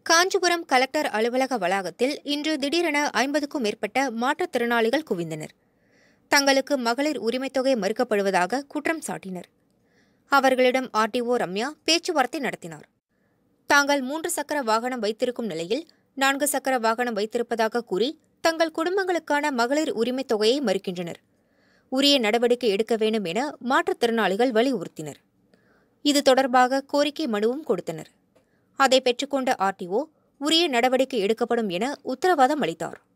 Kanchipuram collector அலுவலக வளாகத்தில் இன்று திடீரென 50க்கும் மேற்பட்ட மாற்றுத்திறனாளிகள் குவிந்தனர். தங்களுக்கு மகளிர் உரிமைத் தொகை மறுக்கப்படுவதாக குற்றம் சாட்டினர். அவர்களிடம் ஆர்டிஓ ரம்யா பேச்சுவார்த்தை நடத்தினார். தாங்கள் 3 சக்கர வாகனம் வைத்திருக்கும் நிலையில் 4 சக்கர வாகனம் வைத்திருப்பதாக கூறி தங்கள் குடும்பங்களுக்கான மகளிர் உரிமைத் தொகையை மறுக்கின்றனர். உரிய நடவடிக்கை எடுக்க வேண்டும் என மாற்றுத்திறனாளிகள் வலியுறுத்தினர். இது தொடர்பாக கோரிக்கை மனுவும் கொடுத்தனர். அதை பெற்றுக்கொண்ட ஆர்டிஓ உரிய நடவடிக்கை எடுக்கப்படும் என உத்தரவாதம் அளித்தார்.